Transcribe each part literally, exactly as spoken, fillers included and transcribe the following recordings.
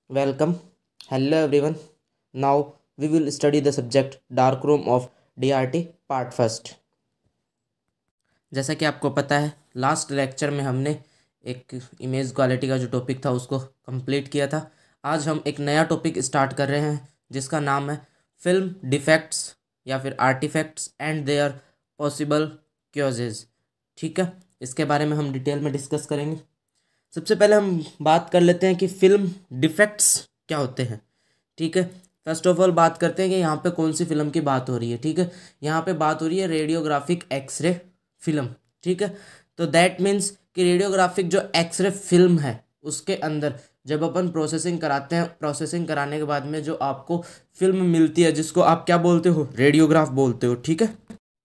Welcome. Hello everyone. Now we will study the subject dark room of D R T part first. जैसा कि आपको पता है last lecture में हमने एक इमेज क्वालिटी का जो टॉपिक था उसको कंप्लीट किया था। आज हम एक नया टॉपिक स्टार्ट कर रहे हैं जिसका नाम है फिल्म डिफेक्ट्स या फिर artefacts and their possible causes. ठीक है, इसके बारे में हम डिटेल में डिस्कस करेंगे। सबसे पहले हम बात कर लेते हैं कि फिल्म डिफेक्ट्स क्या होते हैं। ठीक है, फर्स्ट ऑफ ऑल बात करते हैं कि यहाँ पे कौन सी फिल्म की बात हो रही है। ठीक है, यहाँ पे बात हो रही है रेडियोग्राफिक एक्सरे फिल्म। ठीक है, तो दैट मीन्स कि रेडियोग्राफिक जो एक्सरे फिल्म है उसके अंदर जब अपन प्रोसेसिंग कराते हैं, प्रोसेसिंग कराने के बाद में जो आपको फिल्म मिलती है जिसको आप क्या बोलते हो, रेडियोग्राफ बोलते हो। ठीक है,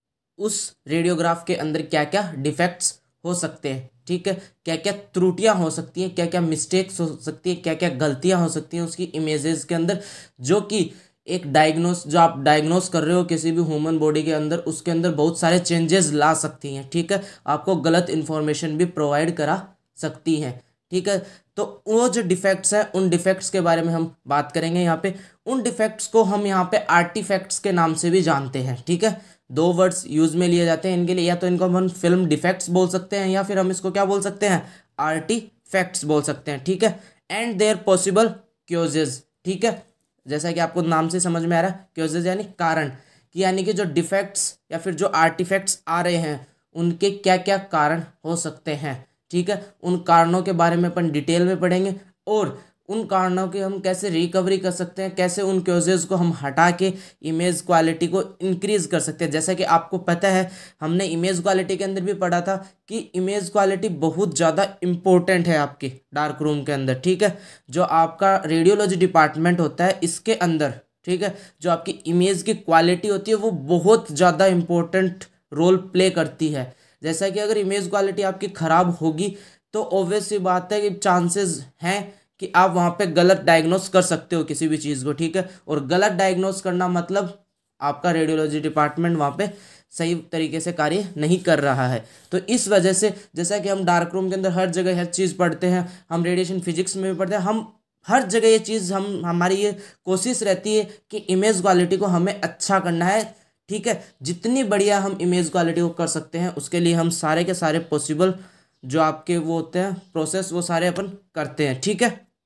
उस रेडियोग्राफ के अंदर क्या क्या डिफेक्ट्स हो सकते हैं, ठीक है, क्या क्या त्रुटियां हो सकती हैं, क्या क्या मिस्टेक्स हो सकती हैं, क्या क्या गलतियां हो सकती हैं उसकी इमेजेस के अंदर, जो कि एक डायग्नोस जो आप डायग्नोस कर रहे हो किसी भी ह्यूमन बॉडी के अंदर, उसके अंदर बहुत सारे चेंजेस ला सकती हैं। ठीक है, आपको गलत इन्फॉर्मेशन भी प्रोवाइड करा सकती हैं। ठीक है, तो वो जो डिफेक्ट्स हैं उन डिफेक्ट्स के बारे में हम बात करेंगे यहाँ पे। उन डिफेक्ट्स को हम यहाँ पे आर्टिफैक्ट्स के नाम से भी जानते हैं। ठीक है, दो वर्ड्स यूज में लिए जाते हैं इनके लिए, या तो इनको हम फिल्म डिफेक्ट्स बोल सकते हैं या फिर हम इसको क्या बोल सकते हैं, आर्टिफैक्ट्स बोल सकते हैं। ठीक है, एंड देयर पॉसिबल क्योजेज। ठीक है, जैसा कि आपको नाम से समझ में आ रहा है, क्योजेज यानी कारण, कि यानी कि जो डिफेक्ट्स या फिर जो आर्टिफैक्ट्स आ रहे हैं उनके क्या क्या कारण हो सकते हैं। ठीक है, उन कारणों के बारे में अपन डिटेल में पढ़ेंगे और उन कारणों की हम कैसे रिकवरी कर सकते हैं, कैसे उन क्योजेज को हम हटा के इमेज क्वालिटी को इंक्रीज कर सकते हैं। जैसा कि आपको पता है हमने इमेज क्वालिटी के अंदर भी पढ़ा था कि इमेज क्वालिटी बहुत ज़्यादा इम्पोर्टेंट है आपके डार्क रूम के अंदर। ठीक है, जो आपका रेडियोलॉजी डिपार्टमेंट होता है इसके अंदर, ठीक है, जो आपकी इमेज की क्वालिटी होती है वो बहुत ज़्यादा इम्पोर्टेंट रोल प्ले करती है। जैसा कि अगर इमेज क्वालिटी आपकी ख़राब होगी तो ऑब्वियस सी बात है कि चांसेस हैं कि आप वहाँ पे गलत डायग्नोस कर सकते हो किसी भी चीज़ को। ठीक है, और गलत डायग्नोस करना मतलब आपका रेडियोलॉजी डिपार्टमेंट वहाँ पे सही तरीके से कार्य नहीं कर रहा है। तो इस वजह से जैसा कि हम डार्क रूम के अंदर हर जगह हर चीज़ पढ़ते हैं, हम रेडिएशन फिजिक्स में भी पढ़ते हैं, हम हर जगह ये चीज़ हम हमारी ये कोशिश रहती है कि इमेज क्वालिटी को हमें अच्छा करना है। ठीक है, जितनी बढ़िया हम इमेज क्वालिटी को कर सकते हैं उसके लिए हम सारे के सारे पॉसिबल जो आपके वो होते हैं प्रोसेस वो सारे अपन करते हैं। ठीक है,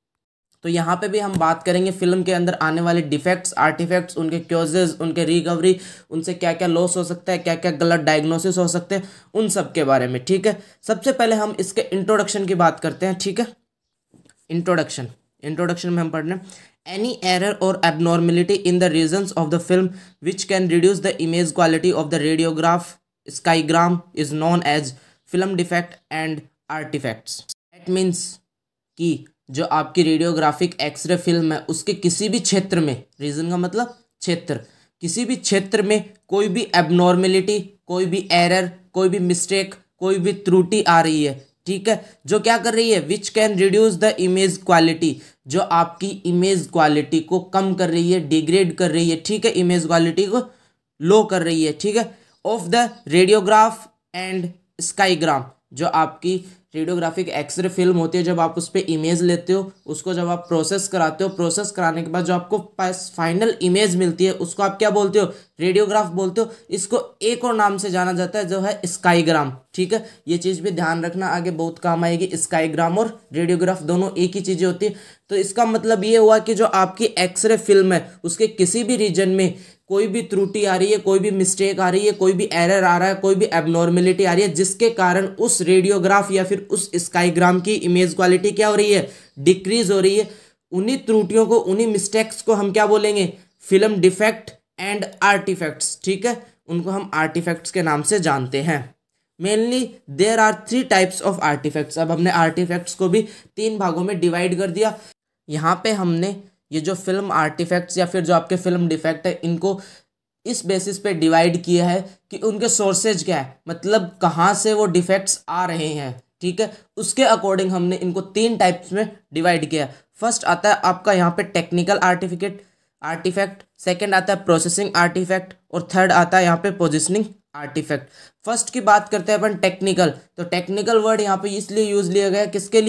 तो यहाँ पे भी हम बात करेंगे फिल्म के अंदर आने वाले डिफेक्ट्स, आर्टिफैक्ट्स, उनके क्योजेज, उनके रिकवरी, उनसे क्या क्या लॉस हो सकता है, क्या क्या गलत डायग्नोसिस हो सकते हैं, उन सब के बारे में। ठीक है, सबसे पहले हम इसके इंट्रोडक्शन की बात करते हैं। ठीक है, इंट्रोडक्शन इंट्रोडक्शन में हम पढ़ रहे हैं एनी एरर और abnormality in the regions of the film which can reduce the image quality of the radiograph skiagram is known as film defect and artefacts. That means कि जो आपकी रेडियोग्राफिक एक्सरे फिल्म है उसके किसी भी क्षेत्र में, रीजन का मतलब क्षेत्र, किसी भी क्षेत्र में कोई भी एबनॉर्मेलिटी, कोई भी एरर, कोई भी मिस्टेक, कोई भी त्रुटि आ रही है, ठीक है, जो क्या कर रही है, which can reduce the image quality, जो आपकी इमेज क्वालिटी को कम कर रही है, डिग्रेड कर रही है, ठीक है, इमेज क्वालिटी को लो कर रही है, ठीक है, of the radiograph and skiagram, जो आपकी रेडियोग्राफिक एक्सरे फिल्म होती है, जब आप उस पर इमेज लेते हो, उसको जब आप प्रोसेस कराते हो, प्रोसेस कराने के बाद जो आपको पास फाइनल इमेज मिलती है उसको आप क्या बोलते हो, रेडियोग्राफ बोलते हो। इसको एक और नाम से जाना जाता है जो है स्काईग्राम। ठीक है, ये चीज़ भी ध्यान रखना, आगे बहुत काम आएगी। स्काईग्राम और रेडियोग्राफ दोनों एक ही चीज़ें होती है। तो इसका मतलब ये हुआ कि जो आपकी एक्सरे फिल्म है उसके किसी भी रीजन में कोई भी त्रुटि आ रही है, कोई भी मिस्टेक आ रही है, कोई भी एरर आ रहा है, कोई भी एबनॉर्मेलिटी आ रही है, जिसके कारण उस रेडियोग्राफ या फिर उस स्काईग्राम की इमेज क्वालिटी क्या हो रही है, डिक्रीज हो रही है, उन्हीं त्रुटियों को, उन्हीं मिस्टेक्स को हम क्या बोलेंगे, फिल्म डिफेक्ट एंड आर्टिफैक्ट्स। ठीक है, उनको हम आर्टिफैक्ट्स के नाम से जानते हैं। Mainly there are three types of artefacts. अब हमने आर्टिफैक्ट्स को भी तीन भागों में डिवाइड कर दिया। यहाँ पे हमने ये जो फिल्म आर्टिफैक्ट्स या फिर जो आपके फिल्म डिफेक्ट है इनको इस बेसिस पे डिवाइड किया है कि उनके सोर्सेज क्या है, मतलब कहाँ से वो डिफेक्ट्स आ रहे हैं। ठीक है, उसके अकॉर्डिंग हमने इनको तीन टाइप्स में डिवाइड किया। फर्स्ट आता है आपका यहाँ पे टेक्निकल आर्टिफिकेट आर्टिफैक्ट, सेकंड आता है प्रोसेसिंग आर्टिफैक्ट और थर्ड आता है यहाँ पे पोजिशनिंग आर्टिफैक्ट। फर्स्ट की बात करते हैं अपन टेक्निकल। तो टेक्निकल वर्ड यहाँ पे इसलिए यूज लिया गया किसके लिए,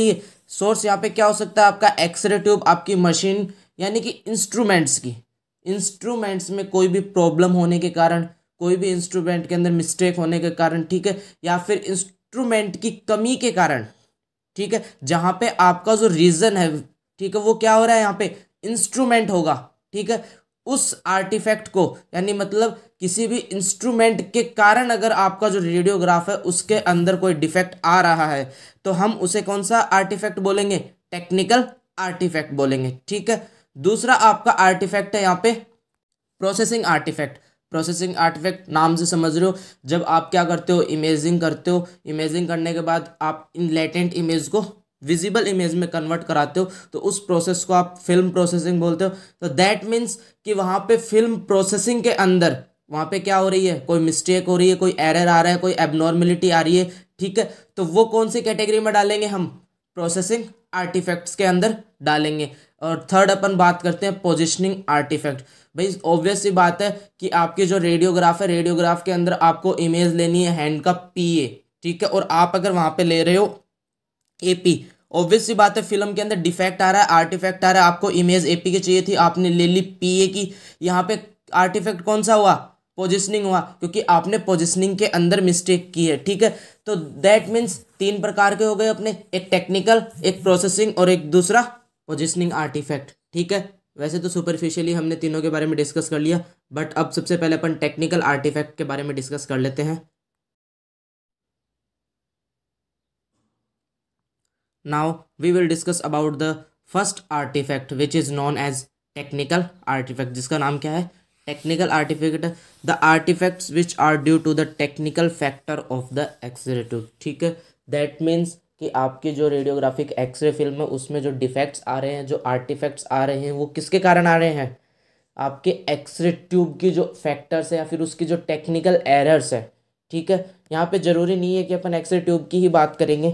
सोर्स यहाँ पे क्या हो सकता है आपका एक्सरे ट्यूब, आपकी मशीन यानी कि इंस्ट्रूमेंट्स की इंस्ट्रूमेंट्स में कोई भी प्रॉब्लम होने के कारण, कोई भी इंस्ट्रूमेंट के अंदर मिस्टेक होने के कारण, ठीक है, या फिर इंस्ट्रूमेंट की कमी के कारण, ठीक है, जहाँ पे आपका जो रीजन है, ठीक है, वो क्या हो रहा है यहाँ पे इंस्ट्रूमेंट होगा, ठीक है, उस आर्टिफैक्ट को यानी मतलब किसी भी इंस्ट्रूमेंट के कारण अगर आपका जो रेडियोग्राफ है उसके अंदर कोई डिफेक्ट आ रहा है तो हम उसे कौन सा आर्टिफैक्ट बोलेंगे, टेक्निकल आर्टिफैक्ट बोलेंगे, ठीक है। दूसरा आपका आर्टिफैक्ट है यहाँ पे प्रोसेसिंग आर्टिफैक्ट। प्रोसेसिंग आर्टिफैक्ट नाम से समझ रहे हो, जब आप क्या करते हो, इमेजिंग करते हो, इमेजिंग करने के बाद आप इन लेटेंट इमेज को विजिबल इमेज में कन्वर्ट कराते हो तो उस प्रोसेस को आप फिल्म प्रोसेसिंग बोलते हो। तो दैट मीन्स कि वहाँ पे फिल्म प्रोसेसिंग के अंदर वहाँ पे क्या हो रही है, कोई मिस्टेक हो रही है, कोई एरर आ रहा है, कोई एबनॉर्मेलिटी आ रही है, ठीक है, तो वो कौन सी कैटेगरी में डालेंगे हम, प्रोसेसिंग आर्टिफैक्ट्स के अंदर डालेंगे। और थर्ड अपन बात करते हैं पोजिशनिंग आर्टिफैक्ट। भाई ऑब्वियस सी बात है कि आपके जो रेडियोग्राफ है, रेडियोग्राफ के अंदर आपको इमेज लेनी है हैंड का पीए, ठीक है, और आप अगर वहाँ पे ले रहे हो एपी, ऑब्वियस सी बात है फिल्म के अंदर डिफेक्ट आ रहा है, आर्टिफैक्ट आ रहा है, आपको इमेज एपी की चाहिए थी, आपने ले ली पीए की, यहाँ पे आर्टिफैक्ट कौन सा हुआ, पोजिशनिंग हुआ, क्योंकि आपने पोजिशनिंग के अंदर मिस्टेक की है, ठीक है। तो दैट मीन्स तीन प्रकार के हो गए अपने, एक टेक्निकल, एक प्रोसेसिंग और एक दूसरा पोजिशनिंग आर्टिफैक्ट, ठीक है। वैसे तो सुपरफिशियली हमने तीनों के बारे में डिस्कस कर लिया, बट अब सबसे पहले अपन टेक्निकल आर्टिफैक्ट के बारे में डिस्कस कर लेते हैं। Now we will discuss about the first artifact which is known as technical artifact, जिसका नाम क्या है, technical artifact, the artifacts which are due to the technical factor of the X-ray tube, ठीक है। that means कि आपकी जो radiographic x ray film है उसमें जो डिफेक्ट्स आ रहे हैं, जो आर्टिफैक्ट्स आ रहे हैं, वो किसके कारण आ रहे हैं, आपके एक्सरे ट्यूब की जो फैक्टर्स है या फिर उसकी जो टेक्निकल एरर्स है, ठीक है। यहाँ पे ज़रूरी नहीं है कि अपन एक्सरे ट्यूब की ही बात करेंगे,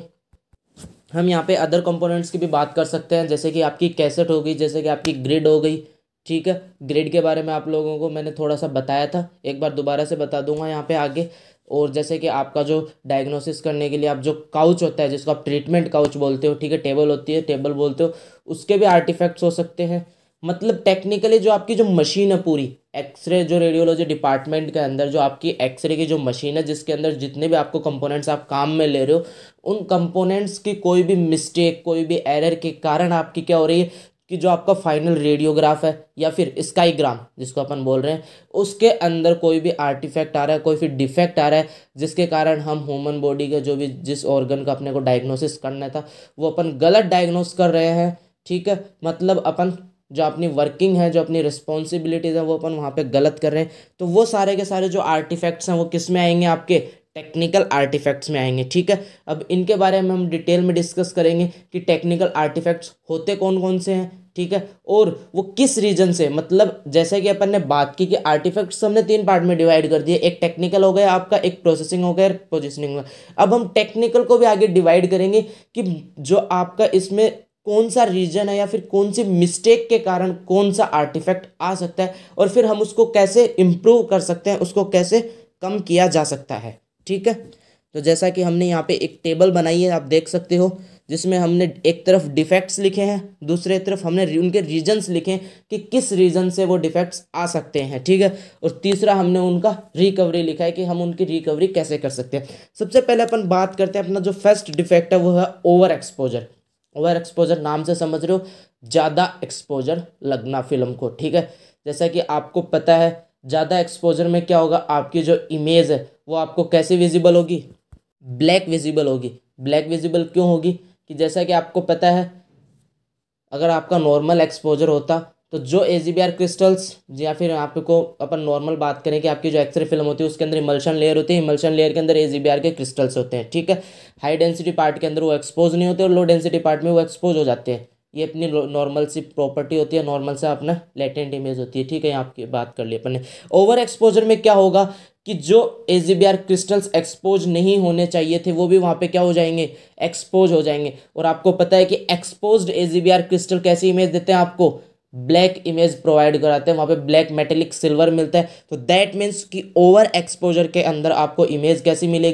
हम यहाँ पे अदर कंपोनेंट्स की भी बात कर सकते हैं, जैसे कि आपकी कैसेट हो गई, जैसे कि आपकी ग्रिड हो गई, ठीक है। ग्रिड के बारे में आप लोगों को मैंने थोड़ा सा बताया था, एक बार दोबारा से बता दूंगा यहाँ पे आगे। और जैसे कि आपका जो डायग्नोसिस करने के लिए आप जो काउच होता है, जिसको आप ट्रीटमेंट काउच बोलते हो, ठीक है, टेबल होती है, टेबल बोलते हो, उसके भी आर्टिफैक्ट्स हो सकते हैं। मतलब टेक्निकली जो आपकी जो मशीन है पूरी एक्सरे, जो रेडियोलॉजी डिपार्टमेंट के अंदर जो आपकी एक्सरे की जो मशीन है, जिसके अंदर जितने भी आपको कंपोनेंट्स आप काम में ले रहे हो, उन कंपोनेंट्स की कोई भी मिस्टेक, कोई भी एरर के कारण आपकी क्या हो रही है कि जो आपका फाइनल रेडियोग्राफ है या फिर स्काईग्राम जिसको अपन बोल रहे हैं, उसके अंदर कोई भी आर्टिफैक्ट आ रहा है, कोई फिर डिफेक्ट आ रहा है, जिसके कारण हम ह्यूमन बॉडी के जो भी जिस ऑर्गन का अपने को डायग्नोसिस करना था वो अपन गलत डायग्नोस कर रहे हैं, ठीक है। मतलब अपन जो अपनी वर्किंग है, जो अपनी रिस्पॉन्सिबिलिटीज़ है, वो अपन वहाँ पे गलत कर रहे हैं। तो वो सारे के सारे जो आर्टिफैक्ट्स हैं वो किस में आएंगे, आपके टेक्निकल आर्टिफैक्ट्स में आएंगे, ठीक है। अब इनके बारे में हम डिटेल में डिस्कस करेंगे कि टेक्निकल आर्टिफैक्ट्स होते कौन कौन से हैं, ठीक है, और वो किस रीजन से, मतलब जैसे कि अपन ने बात की कि आर्टिफैक्ट्स हमने तीन पार्ट में डिवाइड कर दिए, एक टेक्निकल हो गया आपका, एक प्रोसेसिंग हो गया, एक पोजिशनिंग हो गया। अब हम टेक्निकल को भी आगे डिवाइड करेंगे कि जो आपका इसमें कौन सा रीजन है या फिर कौन सी मिस्टेक के कारण कौन सा आर्टिफैक्ट आ सकता है, और फिर हम उसको कैसे इम्प्रूव कर सकते हैं, उसको कैसे कम किया जा सकता है, ठीक है। तो जैसा कि हमने यहाँ पे एक टेबल बनाई है, आप देख सकते हो, जिसमें हमने एक तरफ डिफेक्ट्स लिखे हैं, दूसरे तरफ हमने उनके रीजन्स लिखे हैं कि किस रीजन से वो डिफेक्ट्स आ सकते हैं, ठीक है, और तीसरा हमने उनका रिकवरी लिखा है कि हम उनकी रिकवरी कैसे कर सकते हैं। सबसे पहले अपन बात करते हैं अपना जो फर्स्ट डिफेक्ट है वो है ओवर एक्सपोजर। ओवर एक्सपोजर नाम से समझ रहे हो, ज़्यादा एक्सपोजर लगना फिल्म को, ठीक है। जैसा कि आपको पता है ज़्यादा एक्सपोजर में क्या होगा, आपकी जो इमेज है वो आपको कैसे विजिबल होगी, ब्लैक विजिबल होगी। ब्लैक विजिबल क्यों होगी कि जैसा कि आपको पता है अगर आपका नॉर्मल एक्सपोजर होता तो जो A G B R crystals, या फिर आपको अपन नॉर्मल बात करें कि आपकी जो एक्सरे फिल्म होती है उसके अंदर इमल्शन लेयर होती है, इमल्शन लेयर के अंदर ए जी बी आर के क्रिस्टल्स होते हैं, ठीक है। हाई डेंसिटी पार्ट के अंदर वो एक्सपोज नहीं होते और लो डेंसिटी पार्ट में वो एक्सपोज हो जाते हैं। ये अपनी नॉर्मल सी प्रॉपर्टी होती है, नॉर्मल से अपना लेटेंट इमेज होती है, ठीक है। यहाँ आपकी बात कर ली अपन ने। ओवर एक्सपोजर में क्या होगा कि जो A G B R crystals expose नहीं होने चाहिए थे वो भी वहाँ पे क्या हो जाएंगे, एक्सपोज हो जाएंगे। और आपको पता है कि exposed A G B R crystal कैसी इमेज देते हैं, आपको ब्लैक इमेज प्रोवाइड कराते हैं, वहाँ पे ब्लैक मेटेलिक सिल्वर मिलता है। तो दैट मीन्स कि ओवर एक्सपोजर के अंदर आपको इमेज कैसी मिलेगी,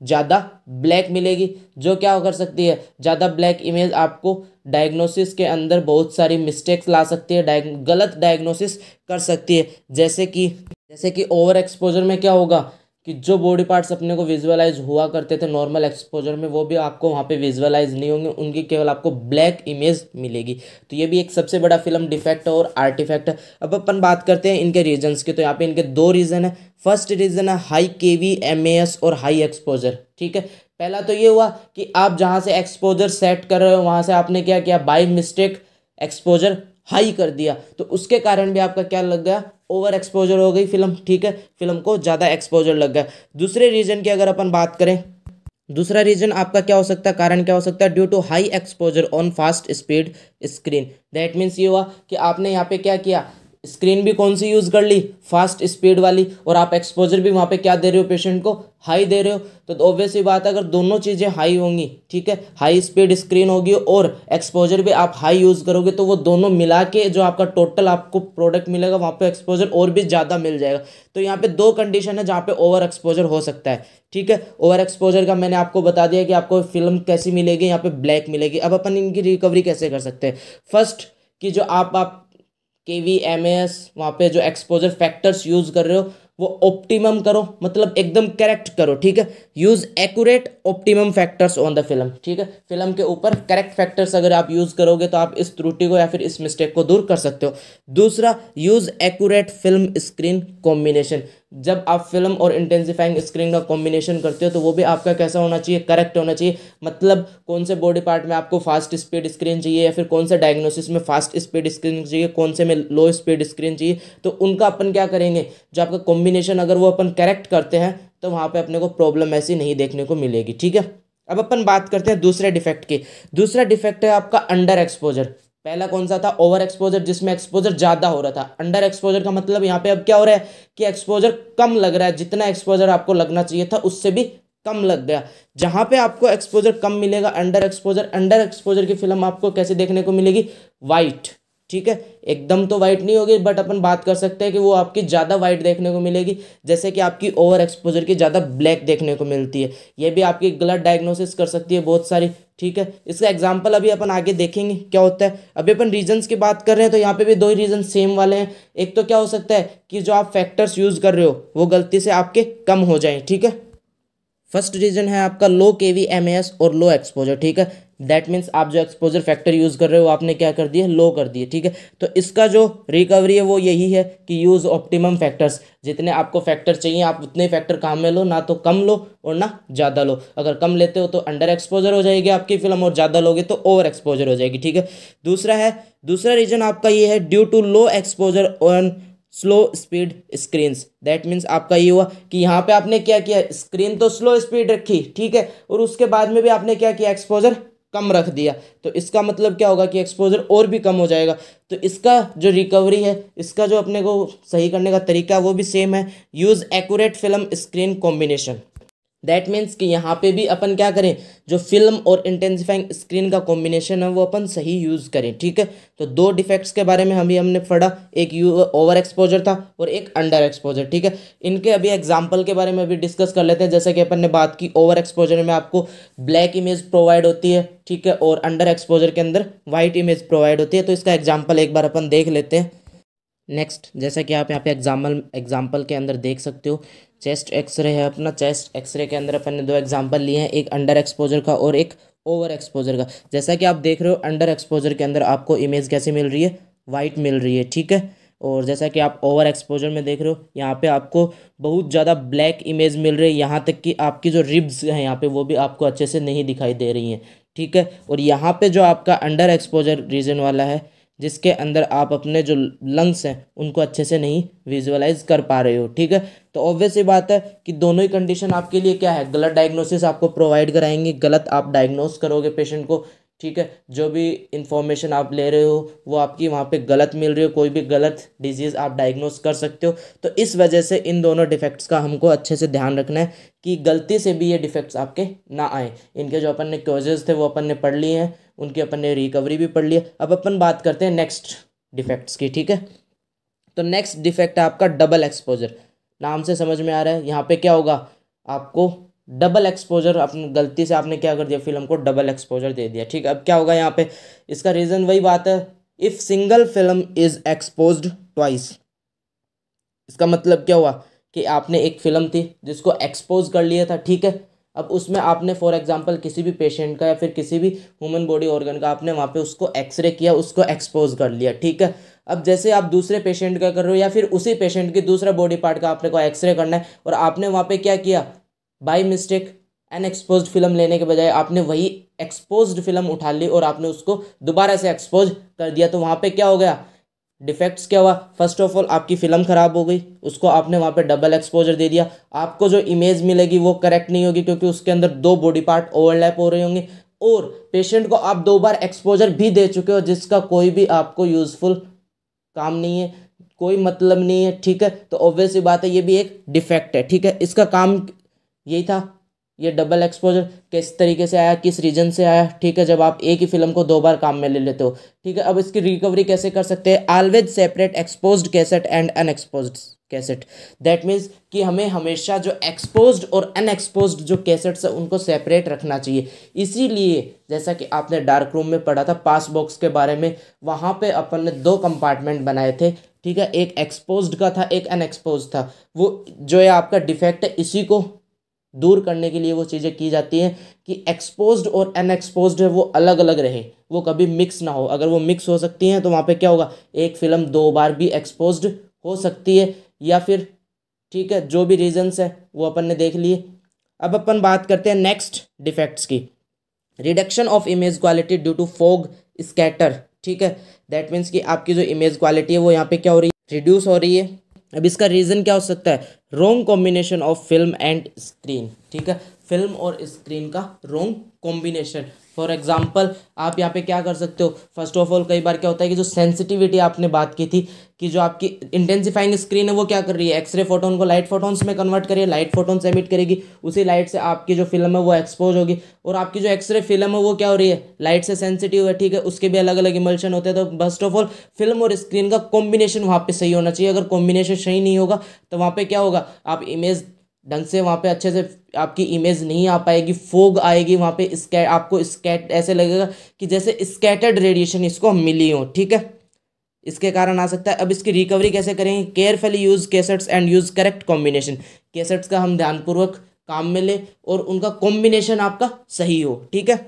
ज़्यादा ब्लैक मिलेगी, जो क्या कर सकती है, ज़्यादा ब्लैक इमेज आपको डायग्नोसिस के अंदर बहुत सारी मिस्टेक्स ला सकती है, डायग गलत डायग्नोसिस कर सकती है। जैसे कि जैसे कि ओवर एक्सपोजर में क्या होगा कि जो बॉडी पार्ट्स अपने को विजुअलाइज हुआ करते थे नॉर्मल एक्सपोजर में, वो भी आपको वहाँ पे विजुअलाइज नहीं होंगे, उनकी केवल आपको ब्लैक इमेज मिलेगी। तो ये भी एक सबसे बड़ा फिल्म डिफेक्ट और आर्टिफैक्ट है। अब अपन बात करते हैं इनके रीजंस की। तो यहाँ पे इनके दो रीज़न है। फर्स्ट रीज़न है high K V M A S और हाई एक्सपोजर। ठीक है, पहला तो ये हुआ कि आप जहाँ से एक्सपोजर सेट कर रहे हो वहाँ से आपने क्या किया, बाय मिस्टेक एक्सपोजर हाई कर दिया, तो उसके कारण भी आपका क्या लग गया, ओवर एक्सपोजर हो गई फिल्म। ठीक है, फिल्म को ज़्यादा एक्सपोजर लग गया। दूसरे रीजन की अगर अपन बात करें, दूसरा रीजन आपका क्या हो सकता है, कारण क्या हो सकता है, due to high exposure on fast speed screen. That means ये हुआ कि आपने यहाँ पे क्या किया, स्क्रीन भी कौन सी यूज़ कर ली, फास्ट स्पीड वाली, और आप एक्सपोजर भी वहाँ पे क्या दे रहे हो, पेशेंट को हाई दे रहे हो। तो ऑब्वियस ही बात है, अगर दोनों चीज़ें हाई होंगी, ठीक है, हाई स्पीड स्क्रीन होगी और एक्सपोजर भी आप हाई यूज़ करोगे, तो वो दोनों मिला के जो आपका टोटल आपको प्रोडक्ट मिलेगा, वहाँ पे एक्सपोजर और भी ज़्यादा मिल जाएगा। तो यहाँ पे दो कंडीशन है जहाँ पे ओवर एक्सपोजर हो सकता है। ठीक है, ओवर एक्सपोजर का मैंने आपको बता दिया कि आपको फिल्म कैसी मिलेगी, यहाँ पे ब्लैक मिलेगी। अब अपन इनकी रिकवरी कैसे कर सकते हैं। फर्स्ट कि जो आप आप के वी एम एस वहाँ पे जो एक्सपोजर फैक्टर्स यूज़ कर रहे हो वो ऑप्टिमम करो, मतलब एकदम करेक्ट करो। ठीक है, use accurate optimum factors on the film. ठीक है, फिल्म के ऊपर करेक्ट फैक्टर्स अगर आप यूज़ करोगे तो आप इस त्रुटि को या फिर इस मिस्टेक को दूर कर सकते हो। दूसरा, use accurate film screen combination. जब आप फिल्म और इंटेंसिफाइंग स्क्रीन का कॉम्बिनेशन करते हो तो वो भी आपका कैसा होना चाहिए, करेक्ट होना चाहिए। मतलब कौन से बॉडी पार्ट में आपको फास्ट स्पीड स्क्रीन चाहिए या फिर कौन से डायग्नोसिस में फास्ट स्पीड स्क्रीन चाहिए, कौन से में लो स्पीड स्क्रीन चाहिए, तो उनका अपन क्या करेंगे, जो आपका कॉम्बिनेशन अगर वो अपन करेक्ट करते हैं तो वहाँ पे अपने को प्रॉब्लम ऐसी नहीं देखने को मिलेगी। ठीक है, अब अपन बात करते हैं दूसरे डिफेक्ट की। दूसरा डिफेक्ट है आपका अंडर एक्सपोजर। पहला कौन सा था, ओवर एक्सपोजर, जिसमें एक्सपोजर ज़्यादा हो रहा था। अंडर एक्सपोजर का मतलब यहाँ पे अब क्या हो रहा है कि एक्सपोजर कम लग रहा है, जितना एक्सपोजर आपको लगना चाहिए था उससे भी कम लग गया। जहाँ पे आपको एक्सपोजर कम मिलेगा, अंडर एक्सपोजर, अंडर एक्सपोजर की फिल्म आपको कैसे देखने को मिलेगी, वाइट। ठीक है, एकदम तो वाइट नहीं होगी, बट अपन बात कर सकते हैं कि वो आपकी ज़्यादा वाइट देखने को मिलेगी, जैसे कि आपकी ओवर एक्सपोजर की ज़्यादा ब्लैक देखने को मिलती है। ये भी आपकी गलत डायग्नोसिस कर सकती है बहुत सारी। ठीक है, इसका एग्जांपल अभी अपन आगे देखेंगे क्या होता है। अभी अपन रीजंस की बात कर रहे हैं तो यहाँ पे भी दो ही रीजन सेम वाले हैं। एक तो क्या हो सकता है कि जो आप फैक्टर्स यूज़ कर रहे हो वो गलती से आपके कम हो जाएं। ठीक है, फर्स्ट रीजन है आपका लो के वी एम एस और लो एक्सपोजर। ठीक है, दैट मीन्स आप जो एक्सपोजर फैक्टर यूज़ कर रहे हो आपने क्या कर दिया, लो कर दिए। ठीक है, तो इसका जो रिकवरी है वो यही है कि यूज़ ऑप्टिमम फैक्टर्स। जितने आपको फैक्टर चाहिए आप उतने फैक्टर काम में लो, ना तो कम लो और ना ज़्यादा लो। अगर कम लेते हो तो अंडर एक्सपोजर हो जाएगी आपकी फिल्म, और ज़्यादा लोगे तो ओवर एक्सपोजर हो जाएगी। ठीक है, दूसरा है दूसरा रीजन आपका ये है due to low exposure on slow speed screens. That means आपका ये हुआ कि यहाँ पे आपने क्या किया, स्क्रीन तो स्लो स्पीड रखी, ठीक है, और उसके बाद में भी आपने क्या किया, एक्सपोजर कम रख दिया। तो इसका मतलब क्या होगा कि एक्सपोजर और भी कम हो जाएगा। तो इसका जो रिकवरी है, इसका जो अपने को सही करने का तरीका वो भी सेम है, use accurate film screen combination. That means कि यहाँ पे भी अपन क्या करें, जो फिल्म और इंटेंसिफाइंग स्क्रीन का कॉम्बिनेशन है वो अपन सही यूज़ करें। ठीक है, तो दो डिफेक्ट्स के बारे में अभी हमने पढ़ा, एक यू ओवर एक्सपोजर था और एक अंडर एक्सपोजर। ठीक है, इनके अभी एग्जांपल के बारे में अभी डिस्कस कर लेते हैं। जैसे कि अपन ने बात की, ओवर एक्सपोजर में आपको ब्लैक इमेज प्रोवाइड होती है, ठीक है, और अंडर एक्सपोजर के अंदर वाइट इमेज प्रोवाइड होती है। तो इसका एग्जाम्पल एक बार अपन देख लेते हैं। नेक्स्ट, जैसा कि आप यहाँ पे एग्जाम्पल एग्जाम्पल के अंदर देख सकते हो, चेस्ट एक्सरे है अपना। चेस्ट एक्सरे के अंदर अपन ने दो एग्जाम्पल लिए हैं, एक अंडर एक्सपोजर का और एक ओवर एक्सपोजर का। जैसा कि आप देख रहे हो, अंडर एक्सपोजर के अंदर आपको इमेज कैसी मिल रही है, वाइट मिल रही है। ठीक है, और जैसा कि आप ओवर एक्सपोजर में देख रहे हो, यहाँ पे आपको बहुत ज़्यादा ब्लैक इमेज मिल रही है, यहाँ तक कि आपकी जो रिब्स हैं यहाँ पे वो भी आपको अच्छे से नहीं दिखाई दे रही हैं। ठीक है, और यहाँ पे जो आपका अंडर एक्सपोजर रीजन वाला है, जिसके अंदर आप अपने जो लंग्स हैं उनको अच्छे से नहीं विजुअलाइज कर पा रहे हो। ठीक है, तो ऑब्वियस ही बात है कि दोनों ही कंडीशन आपके लिए क्या है, गलत डायग्नोसिस आपको प्रोवाइड कराएंगे, गलत आप डायग्नोस करोगे पेशेंट को। ठीक है, जो भी इंफॉर्मेशन आप ले रहे हो वो आपकी वहाँ पे गलत मिल रही हो, कोई भी गलत डिजीज़ आप डायग्नोस कर सकते हो। तो इस वजह से इन दोनों डिफेक्ट्स का हमको अच्छे से ध्यान रखना है कि गलती से भी ये डिफेक्ट्स आपके ना आए। इनके जो अपन ने कॉजेज़ थे वो अपन ने पढ़ लिए हैं, उनकी अपन ने रिकवरी भी पढ़ ली है। अब अपन बात करते हैं नेक्स्ट डिफेक्ट्स की। ठीक है, तो नेक्स्ट डिफेक्ट है आपका डबल एक्सपोजर। नाम से समझ में आ रहा है, यहाँ पे क्या होगा, आपको डबल एक्सपोजर, अपनी गलती से आपने क्या कर दिया, फिल्म को डबल एक्सपोजर दे दिया। ठीक है, अब क्या होगा यहाँ पे, इसका रीज़न वही बात है, if single film is exposed twice. इसका मतलब क्या हुआ कि आपने एक फिल्म थी जिसको एक्सपोज कर लिया था, ठीक है, अब उसमें आपने फॉर एग्जांपल किसी भी पेशेंट का या फिर किसी भी ह्यूमन बॉडी ऑर्गन का आपने वहाँ पे उसको एक्सरे किया, उसको एक्सपोज कर लिया, ठीक है। अब जैसे आप दूसरे पेशेंट का कर रहे हो या फिर उसी पेशेंट के दूसरा बॉडी पार्ट का आपने को एक्सरे करना है, और आपने वहाँ पे क्या किया, बाई मिस्टेक अनएक्सपोज्ड फिल्म लेने के बजाय आपने वही एक्सपोज्ड फिल्म उठा ली और आपने उसको दोबारा से एक्सपोज कर दिया, तो वहाँ पे क्या हो गया, डिफेक्ट्स क्या हुआ, फर्स्ट ऑफ ऑल आपकी फिल्म खराब हो गई, उसको आपने वहाँ पे डबल एक्सपोजर दे दिया, आपको जो इमेज मिलेगी वो करेक्ट नहीं होगी क्योंकि उसके अंदर दो बॉडी पार्ट ओवरलैप हो रहे होंगे, और पेशेंट को आप दो बार एक्सपोजर भी दे चुके हो जिसका कोई भी आपको यूजफुल काम नहीं है, कोई मतलब नहीं है, ठीक है। तो ऑब्वियस सी बात है ये भी एक डिफेक्ट है, ठीक है। इसका काम यही था, ये डबल एक्सपोजर किस तरीके से आया, किस रीजन से आया, ठीक है, जब आप एक ही फिल्म को दो बार काम में ले लेते हो, ठीक है। अब इसकी रिकवरी कैसे कर सकते हैं, always separate exposed cassette and unexposed cassette. That means कि हमें हमेशा जो एक्सपोज्ड और अनएक्सपोज्ड जो कैसेट्स है उनको सेपरेट रखना चाहिए। इसीलिए जैसा कि आपने डार्क रूम में पढ़ा था पास बॉक्स के बारे में, वहाँ पे अपन ने दो कंपार्टमेंट बनाए थे, ठीक है, एक एक्सपोज्ड का था, एक अनएक्सपोज्ड था। वो जो है आपका डिफेक्ट है, इसी को दूर करने के लिए वो चीज़ें की जाती हैं कि एक्सपोज्ड और अनएक्सपोज्ड है वो अलग अलग रहे, वो कभी मिक्स ना हो। अगर वो मिक्स हो सकती हैं तो वहाँ पे क्या होगा, एक फिल्म दो बार भी एक्सपोज्ड हो सकती है या फिर, ठीक है, जो भी रीजंस है वो अपन ने देख लिए। अब अपन बात करते हैं नेक्स्ट डिफेक्ट्स की, reduction of image quality due to fog scatter, ठीक है। दैट मीन्स कि आपकी जो इमेज क्वालिटी है वो यहाँ पे क्या हो रही है, रिड्यूस हो रही है। अब इसका रीज़न क्या हो सकता है, wrong combination of film and screen, ठीक है, फिल्म और स्क्रीन का रॉन्ग कॉम्बिनेशन। फॉर एग्जांपल आप यहाँ पे क्या कर सकते हो, फर्स्ट ऑफ ऑल कई बार क्या होता है कि जो सेंसिटिविटी आपने बात की थी कि जो आपकी इंटेंसिफाइंग स्क्रीन है वो क्या कर रही है, एक्सरे फोटोन को लाइट फोटोन्स में कन्वर्ट करिए, लाइट फोटोन्स एमिट करेगी, उसी लाइट से आपकी जो फिल्म है वो एक्सपोज होगी, और आपकी जो एक्सरे फिल्म है वो क्या हो रही है, लाइट से सेंसिटिव है, ठीक है, उसके भी अलग अलग इमल्शन होते हैं। तो फर्स्ट ऑफ ऑल फिल्म और स्क्रीन का कॉम्बिनेशन वहाँ पे सही होना चाहिए, अगर कॉम्बिनेशन सही नहीं होगा तो वहाँ पे क्या होगा, आप इमेज ढंग से वहाँ पे अच्छे से आपकी इमेज नहीं आ पाएगी, फोग आएगी वहाँ पे, स्कै आपको स्कैट ऐसे लगेगा कि जैसे स्कैटर्ड रेडिएशन इसको मिली हो, ठीक है, इसके कारण आ सकता है। अब इसकी रिकवरी कैसे करेंगे, carefully use cassettes and use correct combination, cassettes का हम ध्यानपूर्वक काम में ले और उनका कॉम्बिनेशन आपका सही हो, ठीक है।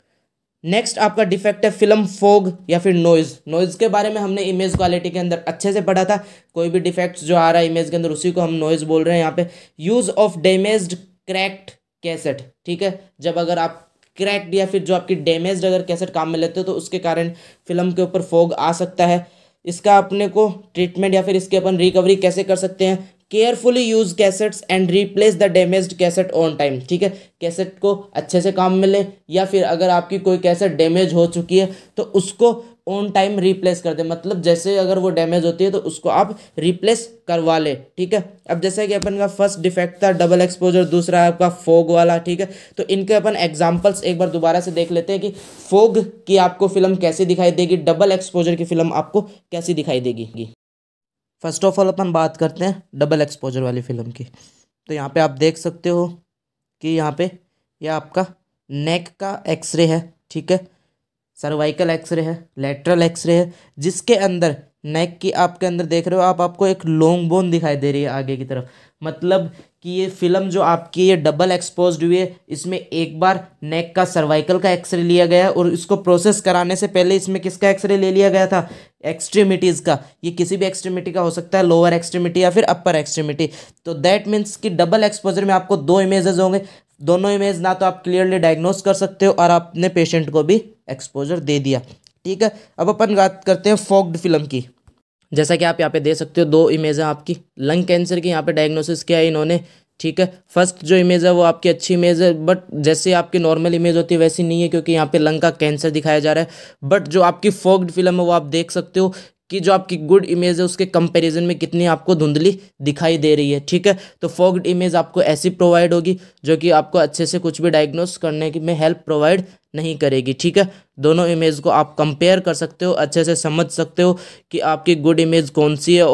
नेक्स्ट आपका डिफेक्ट है फिल्म फोग या फिर नॉइज। नॉइज के बारे में हमने इमेज क्वालिटी के अंदर अच्छे से पढ़ा था, कोई भी डिफेक्ट्स जो आ रहा है इमेज के अंदर उसी को हम नॉइज बोल रहे हैं यहाँ पे। Use of damaged cracked cassette, ठीक है, जब अगर आप क्रैक्ड या फिर जो आपकी डैमेज्ड अगर कैसेट काम में लेते हो तो उसके कारण फिल्म के ऊपर फोग आ सकता है। इसका अपने को ट्रीटमेंट या फिर इसके अपन रिकवरी कैसे कर सकते हैं, carefully use cassettes and replace the damaged cassette on time, ठीक है, कैसेट को अच्छे से काम में ले, या फिर अगर आपकी कोई कैसेट डैमेज हो चुकी है तो उसको ऑन टाइम रिप्लेस कर दे, मतलब जैसे अगर वो डैमेज होती है तो उसको आप रिप्लेस करवा ले, ठीक है। अब जैसे कि अपन का फर्स्ट डिफेक्ट था डबल एक्सपोजर, दूसरा आपका फोग वाला, ठीक है, तो इनके अपन एग्जांपल्स एक बार दोबारा से देख लेते हैं कि फोग की आपको फिल्म कैसी दिखाई देगी, डबल एक्सपोजर की फिल्म आपको कैसी दिखाई देगी। फर्स्ट ऑफ ऑल अपन बात करते हैं डबल एक्सपोजर वाली फिल्म की। तो यहाँ पे आप देख सकते हो कि यहाँ पे यह यह आपका नेक का एक्सरे है, ठीक है, सर्वाइकल एक्सरे है, लेटरल एक्सरे है, जिसके अंदर नेक की आपके अंदर देख रहे हो आप, आपको एक लॉन्ग बोन दिखाई दे रही है आगे की तरफ, मतलब कि ये फिल्म जो आपकी ये डबल एक्सपोज्ड हुई है, इसमें एक बार नेक का सर्वाइकल का एक्सरे लिया गया है और इसको प्रोसेस कराने से पहले इसमें किसका एक्सरे ले लिया गया था, एक्सट्रीमिटीज़ का। ये किसी भी एक्सट्रीमिटी का हो सकता है, लोअर एक्सट्रीमिटी या फिर अपर एक्सट्रीमिटी। तो दैट मीन्स कि डबल एक्सपोजर में आपको दो इमेजेस होंगे, दोनों इमेज ना तो आप क्लियरली डायग्नोस कर सकते हो और आपने पेशेंट को भी एक्सपोजर दे दिया, ठीक है। अब अपन बात करते हैं फॉग्ड फिल्म की। जैसा कि आप यहाँ पे दे सकते हो दो इमेज है आपकी लंग कैंसर की, यहाँ पे डायग्नोसिस किया है इन्होंने, ठीक है। फर्स्ट जो इमेज है वो आपकी अच्छी इमेज है, बट जैसे आपकी नॉर्मल इमेज होती है वैसी नहीं है क्योंकि यहाँ पे लंग का कैंसर दिखाया जा रहा है। बट जो आपकी फॉग्ड फिल्म है वो आप देख सकते हो कि जो आपकी गुड इमेज है उसके कंपैरिजन में कितनी आपको धुंधली दिखाई दे रही है, ठीक है। तो फॉग्ड इमेज आपको ऐसी प्रोवाइड होगी जो कि आपको अच्छे से कुछ भी डायग्नोस करने की में हेल्प प्रोवाइड नहीं करेगी, ठीक है। दोनों इमेज को आप कंपेयर कर सकते हो, अच्छे से समझ सकते हो कि आपकी गुड इमेज कौन सी है और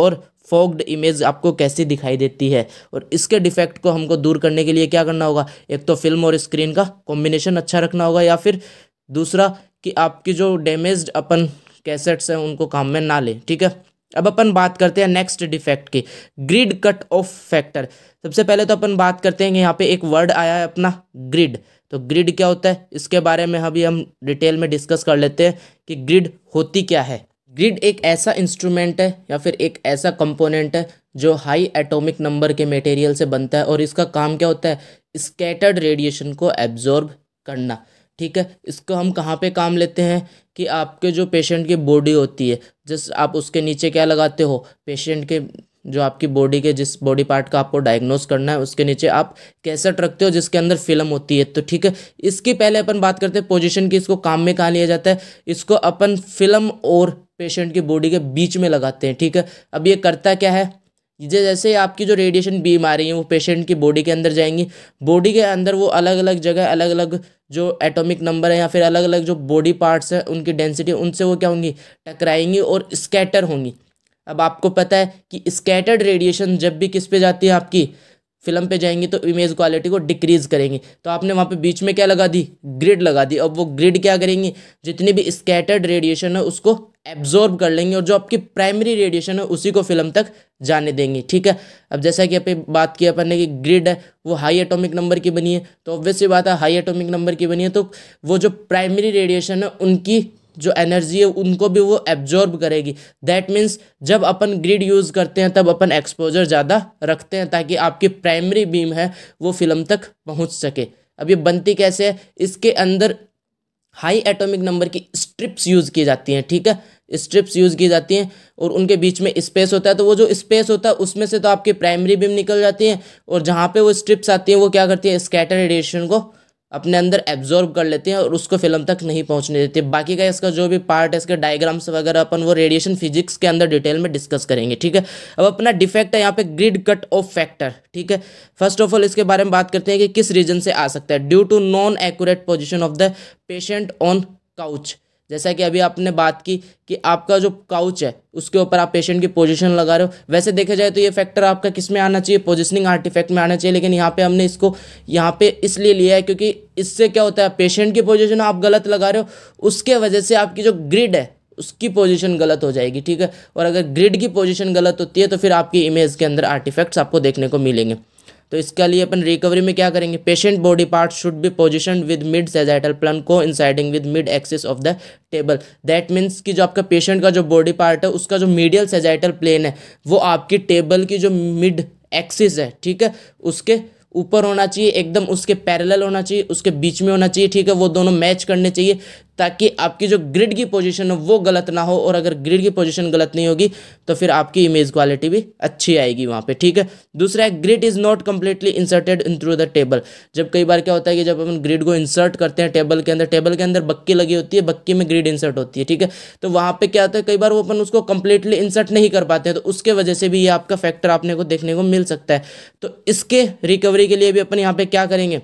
फोग्ड इमेज आपको कैसी दिखाई देती है। और इसके डिफेक्ट को हमको दूर करने के लिए क्या करना होगा, एक तो फिल्म और स्क्रीन का कॉम्बिनेशन अच्छा रखना होगा, या फिर दूसरा कि आपकी जो डैमेज्ड अपन कैसेट्स हैं उनको काम में ना लें। ठीक है, अब अपन बात करते हैं नेक्स्ट डिफेक्ट की, ग्रिड कट ऑफ फैक्टर। सबसे पहले तो अपन बात करते हैं कि यहाँ पे एक वर्ड आया है अपना ग्रिड। तो ग्रिड क्या होता है, इसके बारे में अभी हम डिटेल में डिस्कस कर लेते हैं कि ग्रिड होती क्या है। ग्रिड एक ऐसा इंस्ट्रूमेंट है या फिर एक ऐसा कंपोनेंट है जो हाई एटॉमिक नंबर के मटेरियल से बनता है, और इसका काम क्या होता है, स्कैटर्ड रेडिएशन को एब्जॉर्ब करना। ठीक है, इसको हम कहाँ पे काम लेते हैं कि आपके जो पेशेंट की बॉडी होती है, जस्ट आप उसके नीचे क्या लगाते हो, पेशेंट के जो आपकी बॉडी के जिस बॉडी पार्ट का आपको डायग्नोस करना है उसके नीचे आप कैसेट रखते हो जिसके अंदर फिल्म होती है। तो ठीक है, इसकी पहले अपन बात करते हैं पोजीशन की, इसको काम में कहाँ लिया जाता है, इसको अपन फिल्म और पेशेंट की बॉडी के बीच में लगाते हैं। ठीक है, अब ये करता क्या है, ये जैसे आपकी जो रेडिएशन बीम आ रही है वो पेशेंट की बॉडी के अंदर जाएंगी, बॉडी के अंदर वो अलग अलग जगह अलग अलग जो एटॉमिक नंबर है या फिर अलग अलग जो बॉडी पार्ट्स है उनकी डेंसिटी, उनसे वो क्या होंगी, टकराएंगी और स्कैटर होंगी। अब आपको पता है कि स्कैटर्ड रेडिएशन जब भी किस पे जाती है, आपकी फिल्म पे जाएंगी तो इमेज क्वालिटी को डिक्रीज करेंगी। तो आपने वहाँ पे बीच में क्या लगा दी, ग्रिड लगा दी। अब वो ग्रिड क्या करेंगी, जितनी भी स्कैटर्ड रेडिएशन है उसको एब्जॉर्ब कर लेंगे और जो आपकी प्राइमरी रेडिएशन है उसी को फिल्म तक जाने देंगी। ठीक है, अब जैसा कि अपन बात की अपन ने कि ग्रिड है वो हाई एटॉमिक नंबर की बनी है, तो ऑब्वियसली बात है हाई एटॉमिक नंबर की बनी है तो वो जो प्राइमरी रेडिएशन है उनकी जो एनर्जी है उनको भी वो एब्जॉर्ब करेगी। दैट मीन्स जब अपन ग्रिड यूज़ करते हैं तब अपन एक्सपोजर ज़्यादा रखते हैं ताकि आपकी प्राइमरी बीम है वो फिल्म तक पहुंच सके। अब ये बनती कैसे है, इसके अंदर हाई एटॉमिक नंबर की स्ट्रिप्स यूज़ की जाती हैं। ठीक है, स्ट्रिप्स यूज़ की जाती हैं और उनके बीच में स्पेस होता है, तो वो जो स्पेस होता है उसमें से तो आपकी प्राइमरी बीम निकल जाती है और जहाँ पे वो स्ट्रिप्स आती हैं वो क्या करती है, स्कैटर रेडिएशन को अपने अंदर एब्जॉर्ब कर लेते हैं और उसको फिल्म तक नहीं पहुंचने देते। बाकी का इसका जो भी पार्ट है, इसके डायग्राम्स वगैरह अपन वो रेडिएशन फिजिक्स के अंदर डिटेल में डिस्कस करेंगे। ठीक है, अब अपना डिफेक्ट है यहाँ पे ग्रिड कट ऑफ फैक्टर। ठीक है, फर्स्ट ऑफ ऑल इसके बारे में बात करते हैं कि किस रीजन से आ सकता है, due to non accurate position of the patient on couch. जैसा कि अभी आपने बात की कि आपका जो काउच है उसके ऊपर आप पेशेंट की पोजीशन लगा रहे हो, वैसे देखा जाए तो ये फैक्टर आपका किस में आना चाहिए, पोजीशनिंग आर्टिफैक्ट में आना चाहिए, लेकिन यहाँ पे हमने इसको यहाँ पे इसलिए लिया है क्योंकि इससे क्या होता है, पेशेंट की पोजीशन आप गलत लगा रहे हो, उसके वजह से आपकी जो ग्रिड है उसकी पोजीशन गलत हो जाएगी। ठीक है, और अगर ग्रिड की पोजीशन गलत होती है तो फिर आपकी इमेज के अंदर आर्टिफैक्ट्स आपको देखने को मिलेंगे। तो इसके लिए अपन रिकवरी में क्या करेंगे, patient body part should be position with mid sagittal plane को coinciding with mid axis of the table. That means कि जो आपका पेशेंट का जो बॉडी पार्ट है उसका जो मीडियल सेजाइटल प्लेन है वो आपकी टेबल की जो मिड एक्सिस है, ठीक है, उसके ऊपर होना चाहिए, एकदम उसके पैरेलल होना चाहिए, उसके बीच में होना चाहिए। ठीक है, वो दोनों मैच करने चाहिए ताकि आपकी जो ग्रिड की पोजीशन है वो गलत ना हो, और अगर ग्रिड की पोजीशन गलत नहीं होगी तो फिर आपकी इमेज क्वालिटी भी अच्छी आएगी वहाँ पे। ठीक है, दूसरा है grid is not completely inserted in through the table. जब कई बार क्या होता है कि जब अपन ग्रिड को इंसर्ट करते हैं टेबल के अंदर, टेबल के अंदर बक्की लगी होती है, बक्की में ग्रिड इंसर्ट होती है। ठीक है, तो वहाँ पर क्या होता है, कई बार वो अपन उसको कम्प्लीटली इंसर्ट नहीं कर पाते हैं, तो उसके वजह से भी ये आपका फैक्टर आपने को देखने को मिल सकता है। तो इसके रिकवरी के लिए भी अपन यहाँ पे क्या करेंगे,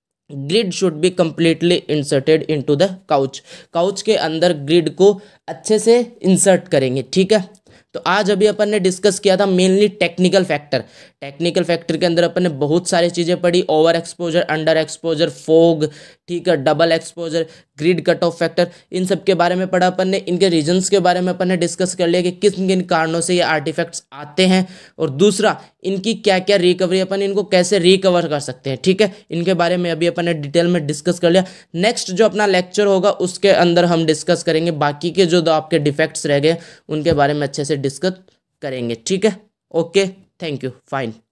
grid should be completely inserted into the couch. Couch के अंदर ग्रिड को अच्छे से इंसर्ट करेंगे। ठीक है, तो आज अभी अपन ने डिस्कस किया था mainly technical factor. Technical factor के अंदर अपन ने बहुत सारी चीज़ें पढ़ी, over exposure, under exposure, fog, ठीक है, double exposure, grid cut off factor, इन सब के बारे में पढ़ा अपन ने। इनके रीजंस के बारे में अपन ने डिस्कस कर लिया कि किस किन कारणों से ये आर्टिफैक्ट्स आते हैं, और दूसरा इनकी क्या क्या रिकवरी, अपन इनको कैसे रिकवर कर सकते हैं। ठीक है, इनके बारे में अभी अपन ने डिटेल में डिस्कस कर लिया। नेक्स्ट जो अपना लेक्चर होगा उसके अंदर हम डिस्कस करेंगे बाकी के जो दो आपके डिफेक्ट्स रह गए उनके बारे में अच्छे से डिस्कस करेंगे। ठीक है, ओके, थैंक यू, फाइन।